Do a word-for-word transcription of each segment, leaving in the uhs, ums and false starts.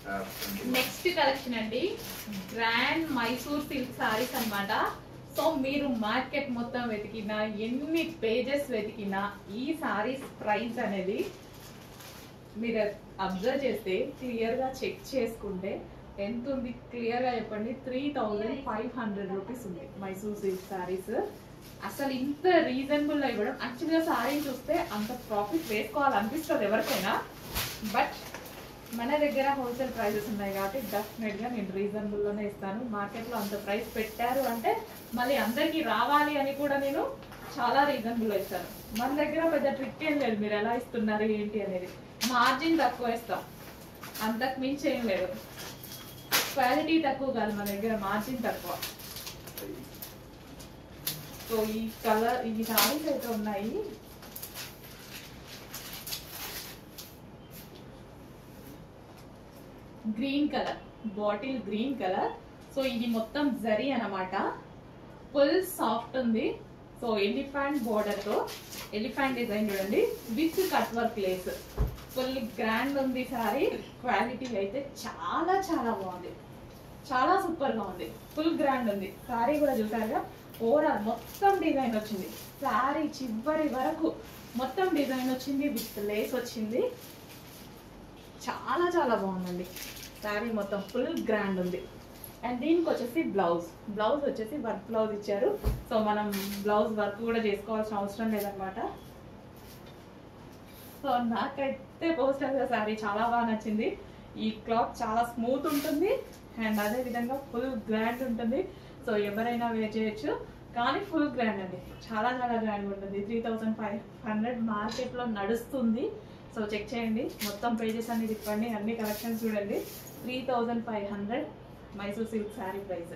Next collection అండి grand Mysore silk saris అన్నమాట. So మీరు మార్కెట్ మొత్తం వెతికినా ఎన్ని పేజెస్ వెతికినా ఈ సారీస్ ప్రైస్ అనేది మీరు అబ్జర్వ్ చేస్తే క్లియర్ గా చెక్ చేసుకుంటే ఎంత ఉంది క్లియర్ గా చెప్పండి. Three thousand five hundred rupees ఉంది మైసూర్ సిల్క్ సారీస్. అసలు ఇంత రీజనబుల్ గా ఇవ్వడం, యాక్చువల్గా సారీ చూస్తే అంత ప్రాఫిట్ వేసుకోవాలనిపిస్తుంది ఎవరికైనా, బట్ మన దగ్గర హోల్సేల్ ప్రైజెస్ ఉన్నాయి కాబట్టి డెఫినెట్ గా నేను రీజనబుల్ లోనే ఇస్తాను. మార్కెట్ లో అంత ప్రైస్ పెట్టారు అంటే మళ్ళీ అందరికి రావాలి అని కూడా నేను చాలా రీజనబుల్ లో ఇస్తాను. మన దగ్గర పెద్ద ట్రిక్ ఏం లేదు, మీరు ఎలా ఇస్తున్నారు ఏంటి అనేది. మార్జిన్ తక్కువ ఇస్తాం, అంతకు మించి ఏం లేదు. క్వాలిటీ తక్కువ కాదు మన దగ్గర, మార్జిన్ తక్కువ. సో ఈ కలర్ ఈ సారీస్ అయితే ఉన్నాయి. Green colour, bottle green colour. So ఇది మొత్తం జరీ అన్నమాట, ఫుల్ సాఫ్ట్ ఉంది. సో ఎలిఫెంట్ బోర్డర్ తో ఎలిఫెంట్ డిజైన్ చూడండి, with cut work lace. Full grand ఉంది సారీ. క్వాలిటీ అయితే చాలా చాలా బాగుంది, చాలా సూపర్ గా ఉంది. ఫుల్ గ్రాండ్ ఉంది సారీ కూడా చూసారుగా. ఓవరాల్ మొత్తం డిజైన్ వచ్చింది, సారీ చివరి వరకు మొత్తం డిజైన్ వచ్చింది, విత్ లేస్ వచ్చింది. చాలా చాలా బాగుందండి సారీ, మొత్తం ఫుల్ గ్రాండ్ ఉంది. అండ్ దీనికి వచ్చేసి బ్లౌజ్ బ్లౌజ్ వచ్చేసి వర్క్ బ్లౌజ్ ఇచ్చారు. సో మనం బ్లౌజ్ వర్క్ కూడా చేసుకోవాల్సిన అవసరం లేదనమాట. సో నాకైతే పోస్టర్ సారీ చాలా బాగా నచ్చింది. ఈ క్లాత్ చాలా స్మూత్ ఉంటుంది అండ్ అదే విధంగా ఫుల్ గ్రాండ్ ఉంటుంది. సో ఎవరైనా వేర్ చేయొచ్చు, కానీ ఫుల్ గ్రాండ్ అండి, చాలా చాలా గ్రాండ్ ఉంటుంది. త్రీ థౌజండ్ ఫైవ్ హండ్రెడ్ మార్కెట్లో నడుస్తుంది. సో చెక్ చేయండి, మొత్తం పేజెస్ అన్ని తిప్పండి, అన్ని కలెక్షన్స్ చూడండి. Three thousand five hundred Mysore silk sari price.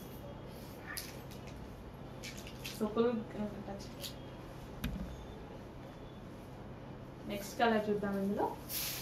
So full next colour చూద్దాం ఇందులో.